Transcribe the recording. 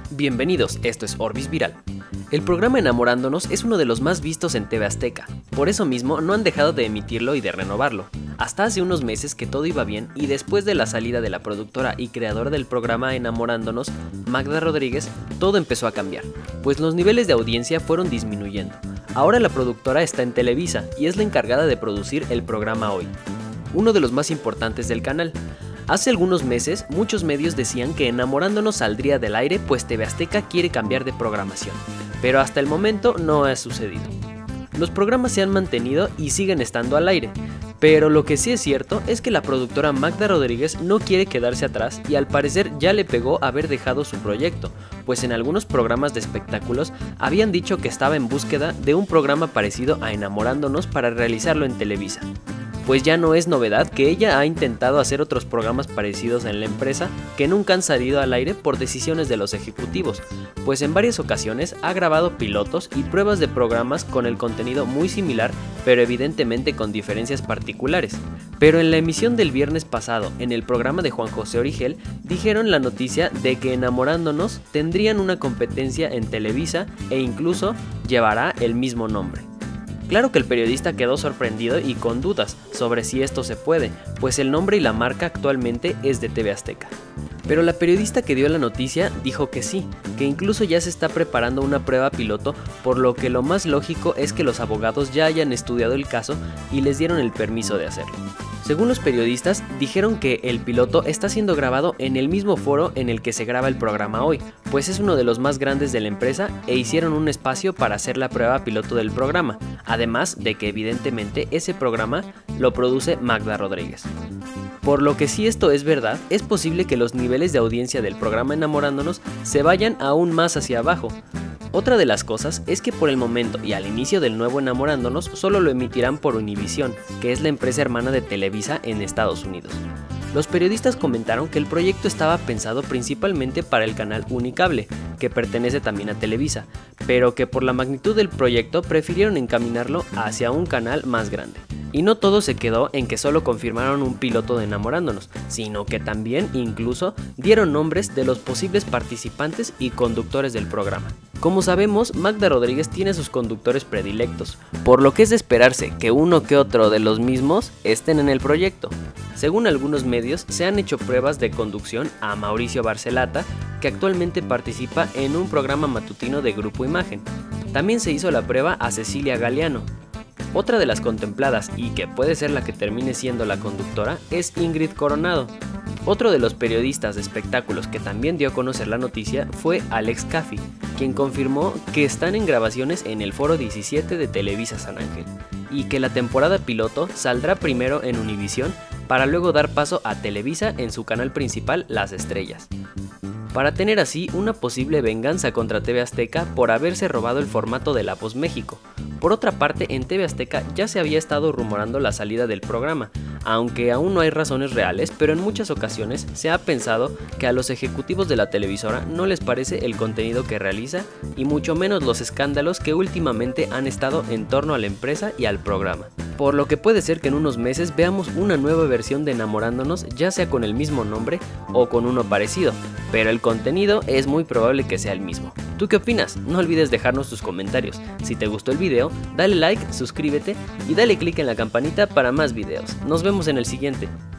Bienvenidos, esto es Orbis Viral. El programa Enamorándonos es uno de los más vistos en TV Azteca, por eso mismo no han dejado de emitirlo y de renovarlo. Hasta hace unos meses que todo iba bien y después de la salida de la productora y creadora del programa Enamorándonos, Magda Rodríguez, todo empezó a cambiar, pues los niveles de audiencia fueron disminuyendo. Ahora la productora está en Televisa y es la encargada de producir el programa Hoy, uno de los más importantes del canal. Hace algunos meses, muchos medios decían que Enamorándonos saldría del aire pues TV Azteca quiere cambiar de programación, pero hasta el momento no ha sucedido. Los programas se han mantenido y siguen estando al aire, pero lo que sí es cierto es que la productora Magda Rodríguez no quiere quedarse atrás y al parecer ya le pegó haber dejado su proyecto, pues en algunos programas de espectáculos habían dicho que estaba en búsqueda de un programa parecido a Enamorándonos para realizarlo en Televisa. Pues ya no es novedad que ella ha intentado hacer otros programas parecidos en la empresa que nunca han salido al aire por decisiones de los ejecutivos, pues en varias ocasiones ha grabado pilotos y pruebas de programas con el contenido muy similar, pero evidentemente con diferencias particulares. Pero en la emisión del viernes pasado, en el programa de Juan José Origel, dijeron la noticia de que Enamorándonos tendrían una competencia en Televisa e incluso llevará el mismo nombre. Claro que el periodista quedó sorprendido y con dudas sobre si esto se puede, pues el nombre y la marca actualmente es de TV Azteca. Pero la periodista que dio la noticia dijo que sí, que incluso ya se está preparando una prueba piloto, por lo que lo más lógico es que los abogados ya hayan estudiado el caso y les dieron el permiso de hacerlo. Según los periodistas, dijeron que el piloto está siendo grabado en el mismo foro en el que se graba el programa Hoy, pues es uno de los más grandes de la empresa e hicieron un espacio para hacer la prueba piloto del programa, además de que evidentemente ese programa lo produce Magda Rodríguez. Por lo que si esto es verdad, es posible que los niveles de audiencia del programa Enamorándonos se vayan aún más hacia abajo. Otra de las cosas es que por el momento y al inicio del nuevo Enamorándonos solo lo emitirán por Univision, que es la empresa hermana de Televisa en Estados Unidos. Los periodistas comentaron que el proyecto estaba pensado principalmente para el canal Unicable, que pertenece también a Televisa, pero que por la magnitud del proyecto prefirieron encaminarlo hacia un canal más grande. Y no todo se quedó en que solo confirmaron un piloto de Enamorándonos, sino que también incluso dieron nombres de los posibles participantes y conductores del programa. Como sabemos, Magda Rodríguez tiene sus conductores predilectos, por lo que es de esperarse que uno que otro de los mismos estén en el proyecto. Según algunos medios, se han hecho pruebas de conducción a Mauricio Barcelata, que actualmente participa en un programa matutino de Grupo Imagen. También se hizo la prueba a Cecilia Galeano. Otra de las contempladas, y que puede ser la que termine siendo la conductora, es Ingrid Coronado. Otro de los periodistas de espectáculos que también dio a conocer la noticia fue Alex Caffi, quien confirmó que están en grabaciones en el Foro 17 de Televisa San Ángel, y que la temporada piloto saldrá primero en Univision para luego dar paso a Televisa en su canal principal Las Estrellas, para tener así una posible venganza contra TV Azteca por haberse robado el formato de La Voz México. Por otra parte, en TV Azteca ya se había estado rumorando la salida del programa, aunque aún no hay razones reales, pero en muchas ocasiones se ha pensado que a los ejecutivos de la televisora no les parece el contenido que realiza y mucho menos los escándalos que últimamente han estado en torno a la empresa y al programa. Por lo que puede ser que en unos meses veamos una nueva versión de Enamorándonos, ya sea con el mismo nombre o con uno parecido, pero el contenido es muy probable que sea el mismo. ¿Tú qué opinas? No olvides dejarnos tus comentarios. Si te gustó el video, dale like, suscríbete y dale click en la campanita para más videos. Nos vemos en el siguiente.